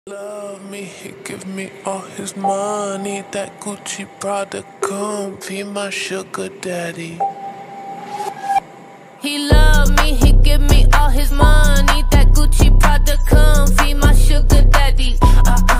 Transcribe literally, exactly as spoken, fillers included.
Love me, he give me all his money. That Gucci Prada come be my sugar daddy. He love me, he give me all his money. That Gucci Prada come be my sugar daddy. Uh-uh.